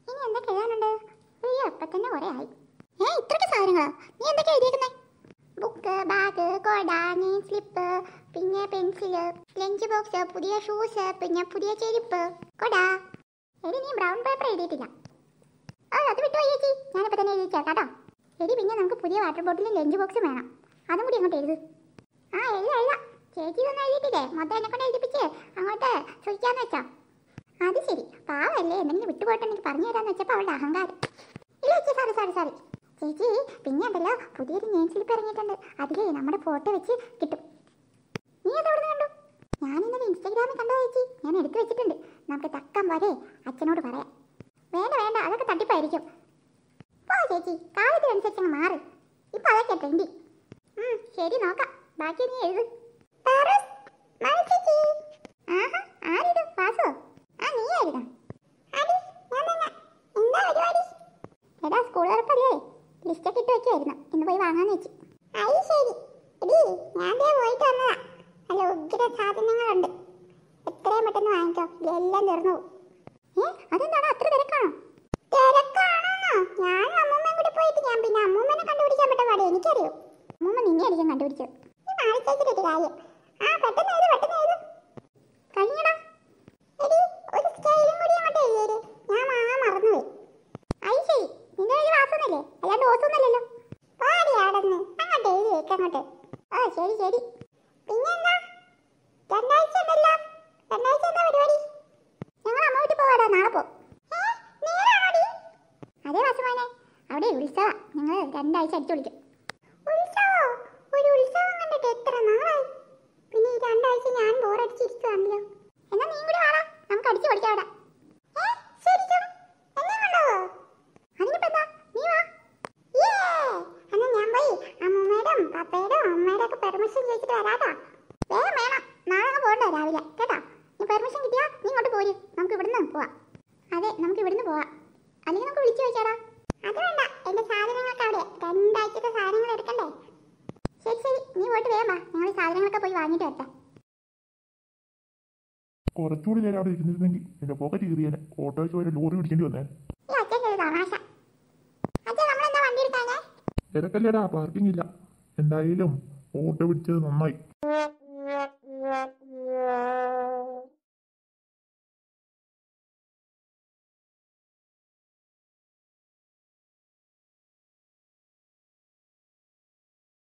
ഇനി എന്തൊക്കെ എഴുതാനുണ്ട്? അയ്യോ അപ്പൊ തന്നെ കുറെ ആയി. ഇത്രയ്ക്ക് സാധനങ്ങളാ? നീ എന്തൊക്കെ എഴുതിയേക്കുന്നേ? ബുക്ക്, ബാഗ്, കൊട, നെയിം സ്ലിപ്പ്, പിന്നെ പെൻസില്, ലഞ്ച് ബോക്സ്, പുതിയ ഷൂസ്, പിന്നെ പുതിയ ചെരുപ്പ്. കൊട എടി, നീ ബ്രൗൺ പേപ്പർ എഴുതിയിട്ടില്ല. അത് വിട്ടു ചേച്ചി, ഞാനിപ്പോൾ തന്നെ എഴുതിച്ചേക്കാം കേട്ടോ. എടി, പിന്നെ നമുക്ക് പുതിയ വാട്ടർ ബോട്ടിലും ലഞ്ച് ബോക്സും വേണം. അതും കൂടി അങ്ങോട്ട് എഴുത്. എഴുതാം. ചേച്ചി ഇതൊന്നും എഴുതിയിട്ടില്ലേ? മൊത്തം എന്നെ കൊണ്ട് എഴുതിപ്പിച്ച് അങ്ങോട്ട് ചോദിക്കാന്ന് വെച്ചോ? അത് ശരി, പാവല്ലേ, എന്തെങ്കിലും വിട്ടുപോയിട്ട് എനിക്ക് പറഞ്ഞു തരാന്ന് വെച്ചപ്പോൾ അവളുടെ അഹങ്കാരം. ഇല്ല ചേച്ചി, സോറി ചേച്ചി. പിന്നെ ഉണ്ടല്ലോ, പുതിയൊരു നെയിം സ്ലിപ്പ് ഇറങ്ങിയിട്ടുണ്ട്. അതിലേ നമ്മുടെ ഫോട്ടോ വെച്ച് കിട്ടും. നീ അത് എവിടെ നിന്ന് കണ്ടു? ഞാൻ ഇന്നലെ ഇൻസ്റ്റാഗ്രാമിൽ കണ്ടോ ചേച്ചി. ഞാൻ എടുത്തു വെച്ചിട്ടുണ്ട്. നമുക്ക് തക്കം പോലെ അച്ഛനോട് പറയാം. വേണ്ട, അതൊക്കെ തട്ടിപ്പായിരിക്കും. പോ ചേച്ചി, കാലത്തിനനുസരിച്ച് അങ്ങ് മാറ്. ഇപ്പൊ അതൊക്കെ ട്രെൻഡി. ശരി, നോക്കാം. ബാക്കി നീ എഴുത്. ആരിത്? വാസോ? നീ ആയിരുന്നു? എടാ, സ്കൂൾ തുറപ്പല്ലേ, ലിസ്റ്റൊക്കെ ഇട്ട് വെക്കുമായിരുന്നു. ഇന്ന് പോയി വാങ്ങാന്ന് വെച്ചു. ശരി എടീ, ഞാൻ പോയിട്ട് വന്നതാ. നല്ല ഉഗ്ര സാധനങ്ങളുണ്ട്. എത്രയും പെട്ടെന്ന് വാങ്ങിക്കോ, എല്ലാം തീർന്നു പോകും. അതെന്താണ് അത്ര തിരക്കാണോ? ഞാനും അമ്മൂമ്മയും കൂടി പോയിട്ട് ഞാൻ പിന്നെ അമ്മൂമ്മനെ കണ്ടുപിടിക്കാൻ പറ്റ പാടെ എനിക്കറിയോ. അമ്മൂമ്മ നിന്നെ ആയിരിക്കും കണ്ടുപിടിച്ചത്. നീ മാറിച്ചേച്ചിട്ട് കാര്യം. പെട്ടെന്ന് എഴുത്. കഴിഞ്ഞടാ. എടി, ഒരു സ്കെയിലും കൂടി അങ്ങോട്ട് എഴുതിയത് ഞാൻ മറന്നുപോയി. ശരി, നിന്റെ പേര് വാസൊന്നല്ലേ, അല്ലാണ്ട് ഓസൊന്നല്ലല്ലോ. പാടി ആടന്ന് അങ്ങോട്ട് എഴുതി വെക്ക് അങ്ങോട്ട്. ശരി. പിന്നെന്താ, രണ്ടാഴ്ച ഉണ്ടല്ലോ. രണ്ടാഴ്ച എന്താ പരിപാടി? ഞങ്ങൾ അമ്മ വീട്ടിൽ പോവാടാ, നാളെ പോ. അതേ വാസുമാനെ, അവിടെ ഉത്സവം. ഞങ്ങൾ 2 ആഴ്ച അടിച്ചു വിളിക്കും. ഒരു ഉത്സവം കണ്ടിട്ട് എത്ര നാളായി. പിന്നെ ഈ 2 ആഴ്ച ഞാൻ ബോറടിച്ചിരിക്കുവാണല്ലോ. എന്നാ നീ കൂടി വാടാ, നമുക്ക് അടിച്ചു പഠിക്കാം അവിടെ. അതിനിപ്പോ എന്താ, നീ വാ. എന്നാ ഞാൻ പോയി അമ്മൂമ്മയുടെയും പപ്പയുടെയും അമ്മയുടെ ഒക്കെ പെർമിഷൻ ചോദിച്ചിട്ട് വരാട്ടോ. വേണം, നാളെ പോകണ്ടേ രാവിലെ കേട്ടോ. നീ പെർമിഷൻ കിട്ടിയാ നീ ഇങ്ങോട്ട് പോര്, നമുക്ക് ഇവിടുന്ന് പോവാം. അതെ, നമുക്ക് ഇവിടുന്ന് പോവാം. അല്ലെങ്കിൽ നമുക്ക് വിളിച്ചു ചോദിച്ചാടാ. അത് വേണ്ട, എന്റെ സാധനങ്ങളൊക്കെ അവിടെ. 2 ആഴ്ചത്തെ സാധനങ്ങൾ എടുക്കണ്ടേ? ശരി, നീ പോയിട്ട് വേഗം വാ, ഞങ്ങൾ സാധനങ്ങളൊക്കെ പോയി വാങ്ങിട്ട് വരട്ടെ. കുറച്ചുകൂടി നേരം അവിടെ ഇരുന്നിരുന്നെങ്കിൽ എന്റെ പോക്കറ്റ് കീറിയാൽ ഓട്ടോയ്ക്ക് വരെ ലോറി പിടിക്കേണ്ടി വന്നേ. തിരക്കല്ലേടാ, പാർക്കിംഗ് ഇല്ല. എന്തായാലും ഓട്ടോ പിടിച്ചത് നന്നായി.